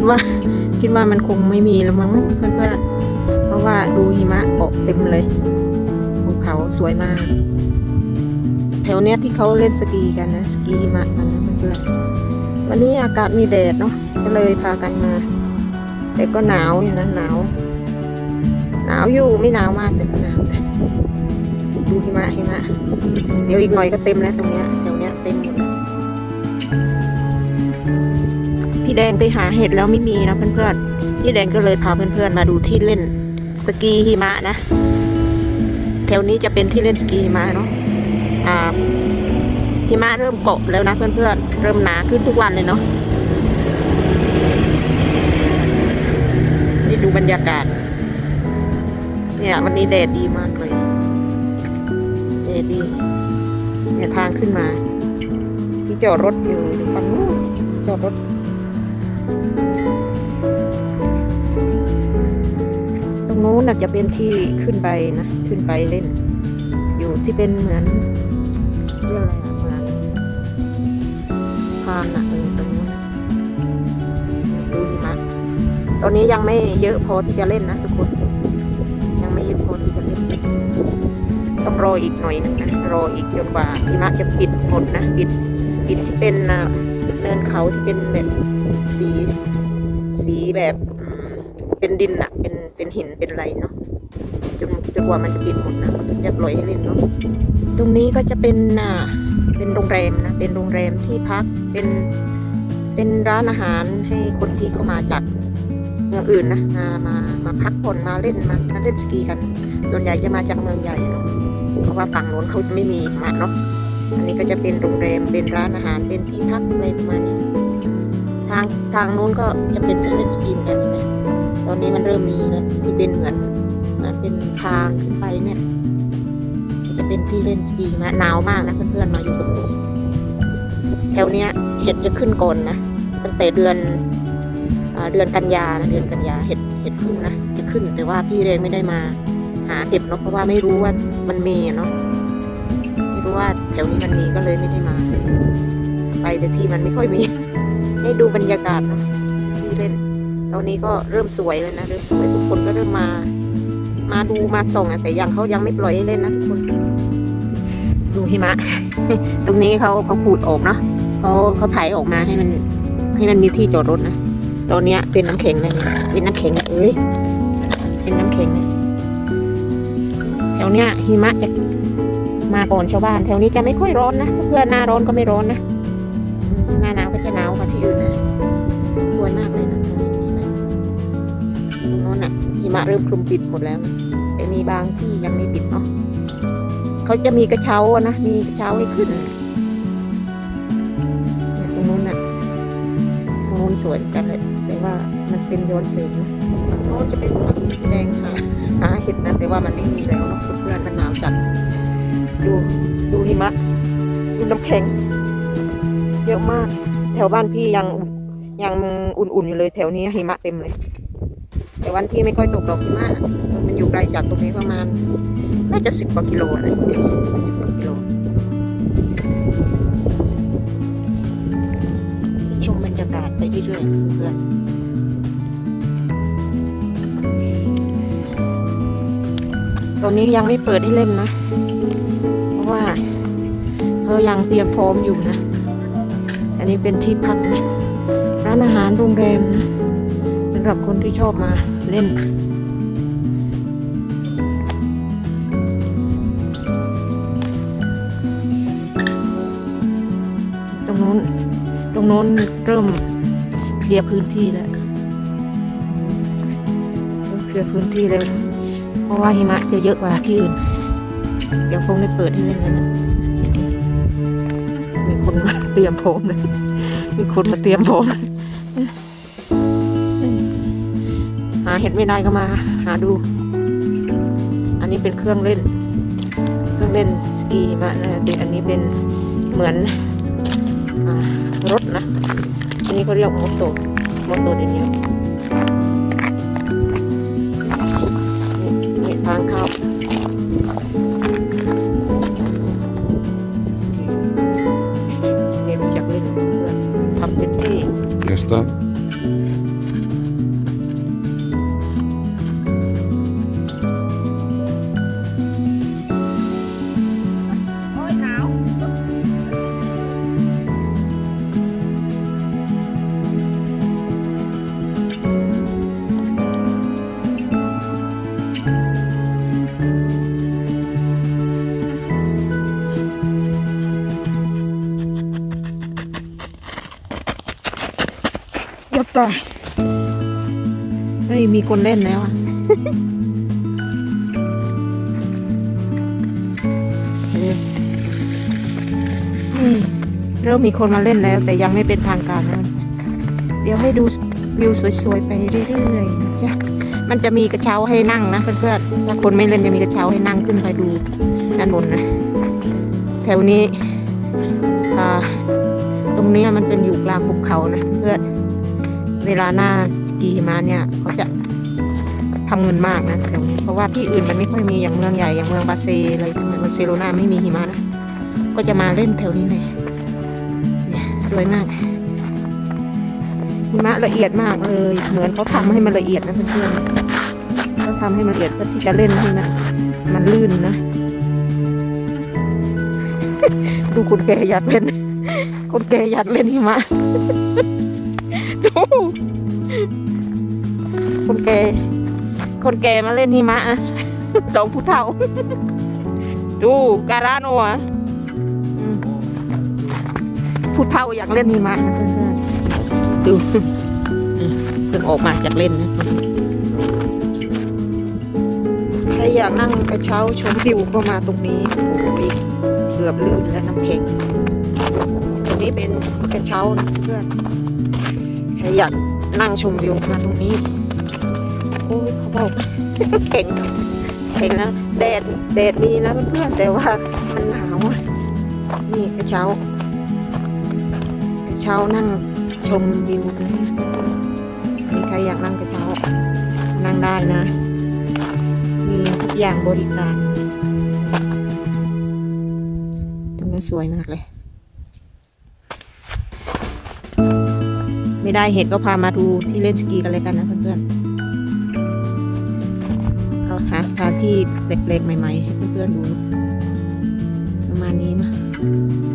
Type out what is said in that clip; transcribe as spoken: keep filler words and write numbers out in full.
ว่าคิดว่ามันคงไม่มีแล้วมั้งเพื่อนๆเพราะว่าดูหิมะเกาะเต็มเลยภูเขาสวยมากแถวเนี้ยที่เขาเล่นสกีกันนะสกีหิมะกันนะเพื่อนๆวันนี้อากาศมีแดดเนาะก็เลยพากันมาแต่ก็หนาวอยู่นะหนาวหนาวอยู่ไม่หนาวมากแต่ก็หนาวนะดูหิมะหิมะเดี๋ยวอีกหน่อยก็เต็มแล้วตรงเนี้ยแถวเนี้ยเต็มหมดแล้วพี่แดงไปหาเห็ดแล้วไม่มีนะเพื่อนๆพี่แดงก็เลยพาเพื่อนๆมาดูที่เล่นสกีหิมะนะแถวนี้จะเป็นที่เล่นสกีหิมะเนาะอ่าหิมะเริ่มเกาะแล้วนะเพื่อนๆเริ่มหนาขึ้นทุกวันเลยเนาะนี่ดูบรรยากาศเนี่ยวันนี้แดดดีมากเลยแดดดีเนี่ยทางขึ้นมาที่จอดรถอยู่ฝั่งนู้นจอดรถตรงนู้นน่ะจะเป็นที่ขึ้นไปนะขึ้นไปเล่นอยู่ที่เป็นเหมือนเรื่องอะไรอะเหมือนพานอะเออตรงนู้นดูหิมะตอนนี้ยังไม่เยอะพอที่จะเล่นนะทุกคนยังไม่เยอะพอที่จะเล่นต้องรออีกหน่อยนึงนะรออีกจนกว่าหิมะจะปิดหมดนะปิดปิดที่เป็นเนินเขาที่เป็นแบบสีสีแบบเป็นดินอะเป็นเป็นหินเป็นอะไรเนาะจนจนกว่ามันจะปิดหมดนะถึงจะปล่อยให้เล่นเนาะตรงนี้ก็จะเป็นอ่าเป็นโรงแรมนะเป็นโรงแรมที่พักเป็นเป็นร้านอาหารให้คนที่เข้ามาจากเมืองอื่นนะมามามาพักผ่อนมาเล่นมาเล่นสกีกันส่วนใหญ่จะมาจากเมืองใหญ่เนาะเพราะว่าฝั่งโน้นเขาจะไม่มีมาเนาะอันนี้ก็จะเป็นโรงแรมเป็นร้านอาหารเป็นที่พักอะไรประมาณนี้ทางทางโน้นก็จะเป็นที่เล่นสกีกันนะตอนนี้มันเริ่มมีนะที่เป็นเหมือนเหมือนเป็นทางขึ้นไปเนี่ยจะเป็นที่เล่นสกีมาหนาวมากนะเพื่อนๆมาอยู่ตรงนี้แถวเนี้ยเห็ดจะขึ้นก่อนนะตั้งแต่เดือนเดือนกันยานะเดือนกันยาเห็ดเห็ดขึ้นนะจะขึ้นแต่ว่าพี่เรนไม่ได้มาหาเก็บเนาะเพราะว่าไม่รู้ว่ามันมีเนาะไม่รู้ว่าแถวนี้มันมีก็เลยไม่ได้มาไปแต่ที่มันไม่ค่อยมีให้ดูบรรยากาศนะที่เล่นตอนนี้ก็เริ่มสวยแล้วนะเริ่มสวยทุกคนก็เริ่มมามาดูมาส่องแต่ยังเขายังไม่ปล่อยให้เล่นนะทุกคนดูหิมะ ตรงนี้เขาเขาขูดออกเนาะเขาเขาถ่ายออกมาให้มันให้มันมีที่จอดรถนะตอนนี้เป็นน้ำแข็งเลยเนี่ยเป็นน้ำแข็งเอ้ยเป็นน้ำแข็งแถวเนี้ยหิมะจะมาก่อนชาวบ้านแถวนี้จะไม่ค่อยร้อนนะเพื่อนหน้าร้อนก็ไม่ร้อนนะหน้าหนาวก็จะหนาวมาที่อื่นนะสวยมากเลยนะตรงนี้สวยตรงโน้นน่ะหิมะเริ่มคลุมปิดหมดแล้วแต่มีบางที่ยังไม่ปิดเนาะเขาจะมีกระเช้านะมีกระเช้าให้ขึ้นเนี่ยตรงโน้นน่ะตรงโน้นสวยกันเลยแต่ว่ามันเป็นย้อนแสงนะฝั่งโน้นจะเป็นฝั่งแดงหาหาเห็ดนะแต่ว่ามันไม่มีแล้วเนาะเพื่อนมันหนาวจัดดูดูหิมะดูน้ำแข็งเยอะมากแถวบ้านพี่ยังยังอุ่นๆอยู่เลยแถวนี้หิมะเต็มเลยแต่วันที่ไม่ค่อยตกดอกหิมะมันอยู่ไกลจากตรงนี้ประมาณน่าจะสิบกว่ากิโลนะสิบกว่ากิโลชมบรรยากาศไปเรื่อยๆเพื่อนตอนนี้ยังไม่เปิดให้เล่นนะเพราะว่าเขายังเตรียมพร้อมอยู่นะอันนี้เป็นที่พักนะร้านอาหารโรงแรมนะสำหรับคนที่ชอบมาเล่นตรงโน้นตรงโน้นเริ่มเคลียร์พื้นที่แล้วเริ่มเคลียร์พื้นที่แล้วเพราะว่าหิมะจะเยอะกว่าที่อื่นเดี๋ยวคงได้เปิดให้เล่นแล้วนะมีคนมาเตรียมพร้อมเลยมีคนมาเตรียมพร้อมหาเห็ดไม่ได้ก็มาหาดูอันนี้เป็นเครื่องเล่นเครื่องเล่นสกีมานะแต่อันนี้เป็นเหมือนรถนะอันนี้เขาเรียกมอเตอร์มอเตอร์เดี๋ยวนี้นี่ทางเข้าเรียนจากเล่นเพื่อนทำเป็นที่ Ya está. ตายเฮ้ยมีคนเล่นแล้วอ่ะ เริ่มมีคนมาเล่นแล้วแต่ยังไม่เป็นทางการนะเดี๋ยวให้ดูวิวสวยๆไปเรื่อยๆนะจ๊ะมันจะมีกระเช้าให้นั่งนะเพื่อนๆถ้าคนไม่เล่นจะมีกระเช้าให้นั่งขึ้นไปดูด้านบนนะแถวนี้อ่าตรงนี้มันเป็นอยู่กลางภูเขานะเพื่อนเวลาหน้าสกีมาเนี่ยเขาจะทำเงินมากนะแถวนี้เพราะว่าที่อื่นมันไม่ค่อยมีอย่างเมืองใหญ่อย่างเมืองบาเซอะไรบาร์เซโลนาไม่มีหิมะนะก็จะมาเล่นแถวนี้เลยเนี่ยสวยมากหิมะละเอียดมากเลยเหมือนเขาทำให้มันละเอียดนะเพื่อนๆเขาทำให้มันละเอียดเพื่อที่จะเล่นให้นะมันลื่นนะ ดูคนแก่อยากเล่นคนแก่อยากเล่นหิมะจูคนแก่คนแก่มาเล่นหิมะนะสองผู้เฒ่าดูการาโนะผู้เฒ่าอยากเล่นหิมะนะเพื่อนๆดูเพิ่งออกมาจากเล่นนะใครอยากนั่งกระเช้าชมวิวก็มาตรงนี้โอ้ยเกือบลื่นและน้ำแข็งตรงนี้เป็นกระเช้านะเพื่อนใครอยากนั่งชมวิวมาตรงนี้โอ้ยเขาบอกแข็งแข็งแล้วแดดแดดมีนะเพื่อนๆแต่ว่ามันหนาวนี่กระเช้ากระเช้านั่งชมวิวนะมีใครอยากนั่งกระเช้านั่งได้นะมีทุกอย่างบริการตรงนี้สวยมากเลยไม่ได้เห็นก็พามาดูที่เล่นสกีกันเลยกันนะเพื่อนๆเอาหาสถานที่แปลกๆใหม่ๆให้เพื่อนๆดูประมาณนี้นะ